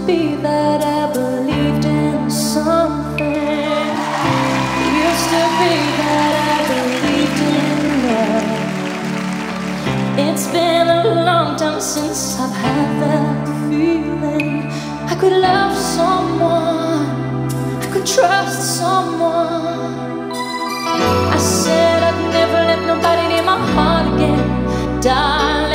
be that I believed in something. Used to be that I believed in love. It's been a long time since I've had that feeling. I could love someone, I could trust someone. I said I'd never let nobody near my heart again, darling.